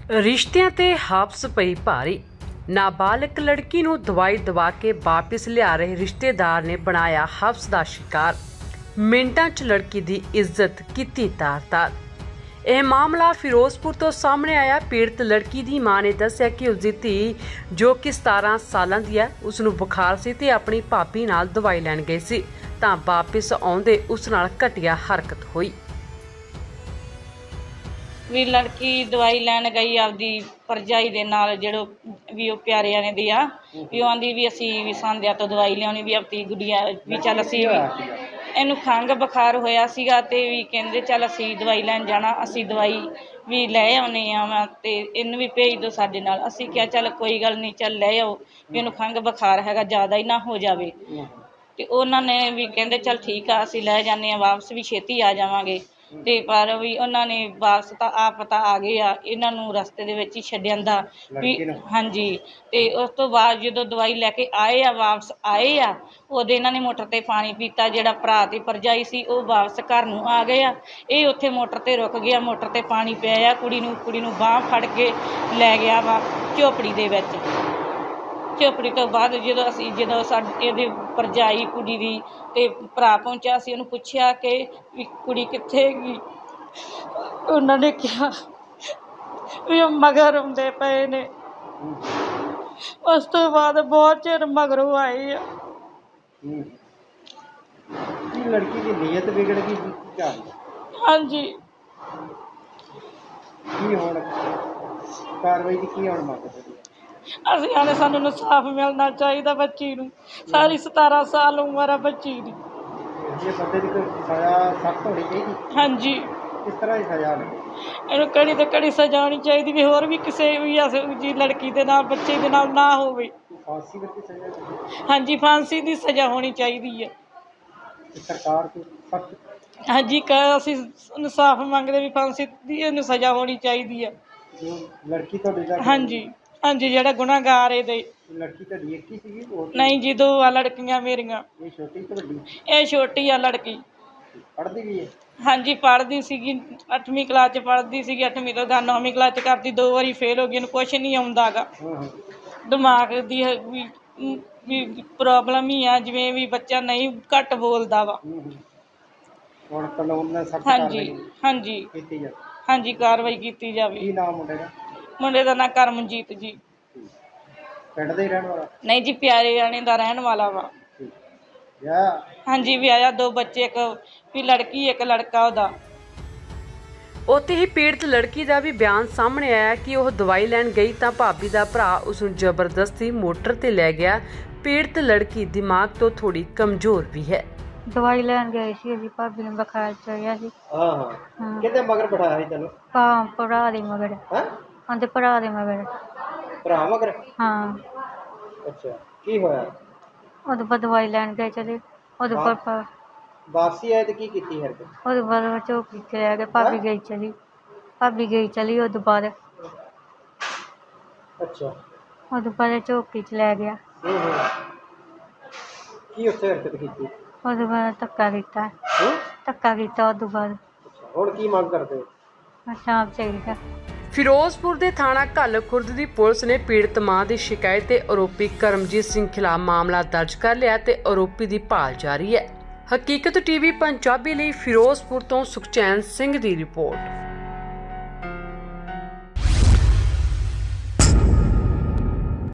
रिश्तिਆਂ ਤੇ ਹਾਪਸ ਪਈ ਭਾਰੀ। नाबालिग लड़की ਨੂੰ ਦਵਾਈ ਦਵਾ ਕੇ ਵਾਪਿਸ ਲਿਆ ਰਹੇ ਰਿਸ਼ਤੇਦਾਰ ਨੇ ਬਣਾਇਆ ਹਵਸ ਦਾ शिकार। ਮਿੰਟਾਂ 'ਚ ਲੜਕੀ ਦੀ ਇੱਜ਼ਤ ਕੀਤੀ ਤਾਰ-ਤਾਰ। ਇਹ ਮਾਮਲਾ ਫਿਰੋਜ਼ਪੁਰ ਤੋਂ ਸਾਹਮਣੇ ਆਇਆ। ਪੀੜਤ ਲੜਕੀ ਦੀ ਮਾਂ ਨੇ ਦੱਸਿਆ ਕਿ ਉਸ ਦੀ ਧੀ ਜੋ ਕਿ 17 ਸਾਲਾਂ ਦੀ ਹੈ, ਉਸ ਨੂੰ ਬੁਖਾਰ ਸੀ ਤੇ ਆਪਣੀ ਭਾਬੀ ਨਾਲ ਦਵਾਈ ਲੈਣ ਗਈ ਸੀ ਤਾਂ ਵਾਪਿਸ ਆਉਂਦੇ ਉਸ ਨਾਲ ਘਟੀਆ ਹਰਕਤ ਹੋਈ। ਵੀ ਲੜਕੀ ਦਵਾਈ ਲੈਣ ਗਈ ਆਪਦੀ ਭਰਜਾਈ ਦੇ ਨਾਲ, ਜਿਹੜੋ ਵੀ ਉਹ ਪਿਆਰਿਆਂ ਨੇ ਦੀ ਆ ਵੀ ਉਹ ਆਂਦੀ ਵੀ ਅਸੀਂ ਵੀ ਸੰਧਿਆ ਤੋਂ ਦਵਾਈ ਲਿਆਉਣੀ ਵੀ ਆਪਣੀ ਗੁੱਡੀਆਂ ਵੀ ਚੱਲ ਅਸੀਂ ਇਹਨੂੰ ਖੰਘ ਬੁਖਾਰ ਹੋਇਆ ਸੀਗਾ ਤੇ ਵੀ ਕਹਿੰਦੇ ਚੱਲ ਅਸੀਂ ਦਵਾਈ ਲੈਣ ਜਾਣਾ, ਅਸੀਂ ਦਵਾਈ ਵੀ ਲੈ ਆਉਂਦੇ ਆ ਤੇ ਇਹਨੂੰ ਵੀ ਭੇਜ ਦਿਓ ਸਾਡੇ ਨਾਲ। ਅਸੀਂ ਕਿਹਾ ਚੱਲ ਕੋਈ ਗੱਲ ਨਹੀਂ, ਚੱਲ ਲੈ ਆਓ ਵੀ ਇਹਨੂੰ ਖੰਘ ਬੁਖਾਰ ਹੈਗਾ, ਜ਼ਿਆਦਾ ਹੀ ਨਾ ਹੋ ਜਾਵੇ। ਤੇ ਉਹਨਾਂ ਨੇ ਵੀ ਕਹਿੰਦੇ ਚੱਲ ਠੀਕ ਆ, ਅਸੀਂ ਲੈ ਜਾਂਦੇ ਹਾਂ, ਵਾਪਸ ਵੀ ਛੇਤੀ ਆ ਜਾਵਾਂਗੇ। ਤੇ ਪਰ ਵੀ ਉਹਨਾਂ ਨੇ ਵਾਪਸ ਤਾਂ ਆਪ ਤਾਂ ਆ ਗਏ ਆ, ਇਹਨਾਂ ਨੂੰ ਰਸਤੇ ਦੇ ਵਿੱਚ ਹੀ ਛੱਡ ਆਂਦਾ ਵੀ। ਹਾਂਜੀ, ਤੇ ਉਸ ਤੋਂ ਬਾਅਦ ਜਦੋਂ ਦਵਾਈ ਲੈ ਕੇ ਆਏ ਆ, ਵਾਪਸ ਆਏ ਆ, ਉਹਦੇ ਇਹਨਾਂ ਨੇ ਮੋਟਰ ਤੇ ਪਾਣੀ ਪੀਤਾ। ਜਿਹੜਾ ਭਰਾ ਤੇ ਭਰਜਾਈ ਸੀ ਉਹ ਵਾਪਸ ਘਰ ਨੂੰ ਆ ਗਏ ਆ, ਇਹ ਉੱਥੇ ਮੋਟਰ ਤੇ ਰੁਕ ਗਿਆ। ਮੋਟਰ ਤੇ ਪਾਣੀ ਪਿਆ ਆ, ਕੁੜੀ ਨੂੰ ਬਾਂਹ ਫੜ ਕੇ ਲੈ ਗਿਆ ਵਾ ਝੋਪੜੀ ਦੇ ਵਿੱਚ। ਝੋਪੜੀ ਤੋਂ ਬਾਅਦ ਜਦੋਂ ਇਹਦੀ ਭਰਜਾਈ ਕੁੜੀ ਦੀ ਤੇ ਭਰਾ ਪਹੁੰਚਿਆ, ਅਸੀਂ ਉਹਨੂੰ ਪੁੱਛਿਆ ਕਿ ਵੀ ਕੁੜੀ ਕਿੱਥੇ ਗਈ। ਉਹਨਾਂ ਨੇ ਕਿਹਾ ਵੀ ਉਹ ਮਗਰ ਆਉਂਦੇ ਪਏ ਨੇ। ਉਸ ਤੋਂ ਬਾਅਦ ਬਹੁਤ ਚਿਰ ਮਗਰੋਂ ਆਏ ਆ। ਲੜਕੀ ਦੀ ਨੀਅਤ ਵਿਗੜ ਗਈ। ਹਾਂਜੀ, ਕੀ ਹੁਣ ਕਾਰਵਾਈ ਦੀ ਕੀ ਹੁਣ ਮੰਗ? ਅਸੀਂ ਆਨੇ ਸਾਨੂੰ ਇਨਸਾਫ ਮਿਲਣਾ ਚਾਹੀਦਾ ਬੱਚੀ ਨੂੰ। ਸਾਰੀ 17 ਸਾਲ ਉਮਰ ਆ ਬੱਚੀ ਦੀ। ਜੇ ਬੰਦੇ ਦੀ ਕੋਈ ਸਜ਼ਾ ਸਖਤ ਹੋਣੀ ਚਾਹੀਦੀ। ਹਾਂਜੀ, ਕਿਸ ਤਰ੍ਹਾਂ ਦੀ ਸਜ਼ਾ ਹੋਣੀ? ਇਹਨੂੰ ਕੜੀ ਤੇ ਕੜੀ ਸਜ਼ਾ ਹੋਣੀ ਚਾਹੀਦੀ ਵੀ ਹੋਰ ਵੀ ਕਿਸੇ ਵੀ ਜੀ ਲੜਕੀ ਦੇ ਨਾਲ, ਬੱਚੇ ਦੇ ਨਾਲ ਨਾ ਹੋਵੇ। ਫਾਂਸੀ ਵਰਗੀ ਸਜ਼ਾ? ਹਾਂਜੀ, ਫਾਂਸੀ ਦੀ ਸਜ਼ਾ ਹੋਣੀ ਚਾਹੀਦੀ ਹੈ। ਸਰਕਾਰ ਤੋਂ ਸਖਤ? ਹਾਂਜੀ, ਅਸੀਂ ਇਨਸਾਫ ਮੰਗਦੇ ਵੀ ਫਾਂਸੀ ਦੀ ਇਹਨੂੰ ਸਜ਼ਾ ਹੋਣੀ ਚਾਹੀਦੀ ਹੈ। ਲੜਕੀ ਤੁਹਾਡੀ ਦਾ? ਹਾਂਜੀ ਹਾਂਜੀ, ਜਿਹੜਾ ਗੁਨਾਹਗਾਰ ਇਹਦੇ। ਲੜਕੀ ਤੁਹਾਡੀ ਇੱਕ ਹੀ ਸੀਗੀ? ਨਹੀਂ ਜੀ, 2 ਆ ਲੜਕੀਆਂ ਮੇਰੀਆਂ। ਇਹ ਛੋਟੀ ਤੇ ਵੱਡੀ? ਇਹ ਛੋਟੀ ਆ ਲੜਕੀ। ਪੜ੍ਹਦੀ ਵੀ ਹੈ? ਹਾਂਜੀ, ਪੜ੍ਹਦੀ ਸੀਗੀ, 8ਵੀਂ ਕਲਾਸ 'ਚ ਪੜ੍ਹਦੀ ਸੀਗੀ। 8ਵੀਂ ਤੋਂ 9ਵੀਂ ਕਲਾਸ 'ਚ ਕਰਦੀ, 2 ਵਾਰੀ ਫੇਲ ਹੋ ਗਈ। ਇਹਨੂੰ ਕੁਛ ਨਹੀਂ ਆਉਂਦਾ ਗਾ। ਦਿਮਾਗ ਦੀ ਵੀ ਪ੍ਰੋਬਲਮ ਹੀ ਆ, ਜਿਵੇਂ ਵੀ ਬੱਚਾ ਨਹੀਂ ਘੱਟ ਬੋਲਦਾ ਵਾ। ਹੁਣ ਕਾਨੂੰਨ ਨਾਲ ਸਖਤ ਹਾਂਜੀ ਹਾਂਜੀ ਕੀਤੀ ਜਾਵੇ। ਹਾਂਜੀ, ਕਾਰਵਾਈ ਕੀਤੀ ਜਾਵੇ। ਕੀ ਨਾਮ ਮੁੰਡੇ ਦਾ? ਮੁੰਡੇ ਦਾ ਨਾਂ ਕਰਮਜੀਤ ਜੀ। ਪਿੰਡ ਦੇ ਰਹਿਣ ਵਾਲਾ? ਨਹੀਂ ਜੀ, ਪਿਆਰੇ ਆਣੇ ਦਾ ਰਹਿਣ ਵਾਲਾ ਵਾ। ਹਾਂਜੀ, ਵੀ ਆਇਆ 2 ਬੱਚੇ, ਇੱਕ ਵੀ ਲੜਕੀ ਇੱਕ ਲੜਕਾ ਉਹਦਾ। ਉੱਥੇ ਹੀ ਪੀੜਤ ਲੜਕੀ ਦਾ ਵੀ ਬਿਆਨ ਸਾਹਮਣੇ ਆਇਆ ਕਿ ਉਹ ਦਵਾਈ ਲੈਣ ਗਈ ਤਾਂ ਭਾਬੀ ਦਾ ਭਰਾ ਉਸ ਨੂੰ ਜ਼ਬਰਦਸਤੀ ਮੋਟਰ ਤੇ ਲੈ ਗਿਆ। ਪੀੜਤ ਲੜਕੀ ਦਿਮਾਗ ਤੋਂ ਥੋੜੀ ਕਮਜ਼ੋਰ ਵੀ ਹੈ। ਦਵਾਈ ਲੈਣ ਗਏ ਸੀ ਅਸੀਂ, ਭਾਬੀ ਨੂੰ ਬੁਖਾਰ ਚੜਿਆ ਸੀ। ਹਾਂ, ਕਿਹਦੇ ਮਗਰ ਬਿਠਾਇਆ ਸੀ ਤੈਨੂੰ? ਭਰਾ ਦੇ ਮਗਰ। ਹਾਂ, ਉਹਦੇ ਭਰਾ ਦੇ ਮਗਰ। ਭਰਾ ਮਗਰ? ਹਾਂ। ਅੱਛਾ, ਕੀ ਹੋਇਆ? ਉਹਦੇ ਬਾਅਦ ਦਵਾਈ ਲੈਣ ਗਏ ਚਲੇ। ਉਹਦੇ ਬਾਅਦ ਵਾਪਸੀ ਆਏ ਤੇ ਕੀ ਕੀਤੀ ਹਰਕਤ? ਉਹਦੇ ਬਾਅਦ ਝੋਪੜੀ 'ਚ ਲੈ ਗਏ। ਭਾਬੀ ਗਈ ਚਲੀ ਉਹਦੇ ਬਾਅਦ। ਅੱਛਾ, ਉਹਦੇ ਬਾਅਦ ਝੋਪੜੀ 'ਚ ਲੈ ਗਿਆ। ਕੀ ਉੱਥੇ ਹਰਕਤ ਕੀਤੀ? ਉਹਦੇ ਬਾਅਦ ਧੱਕਾ ਕੀਤਾ ਉਹਦੇ ਬਾਅਦ। ਹੁਣ ਕੀ ਮੰਗ ਕਰਦੇ ਹੋ? ਇਨਸਾਫ਼ ਚਾਹੀਦਾ। ਫਿਰੋਜ਼ਪੁਰ ਦੇ ਥਾਣਾ ਘੱਲ ਖੁਰਦ ਦੀ ਪੁਲਿਸ ਨੇ ਪੀੜਤ ਮਾਂ ਦੀ ਸ਼ਿਕਾਇਤ ਤੇ ਆਰੋਪੀ ਕਰਮਜੀਤ ਸਿੰਘ ਖਿਲਾਫ ਮਾਮਲਾ ਦਰਜ ਕਰ ਲਿਆ ਤੇ ਆਰੋਪੀ ਦੀ ਭਾਲ ਜਾਰੀ ਹੈ। ਹਕੀਕਤ ਟੀਵੀ ਪੰਜਾਬੀ ਲਈ ਫਿਰੋਜ਼ਪੁਰ ਤੋਂ ਸੁਖਚੈਨ ਸਿੰਘ ਦੀ ਰਿਪੋਰਟ।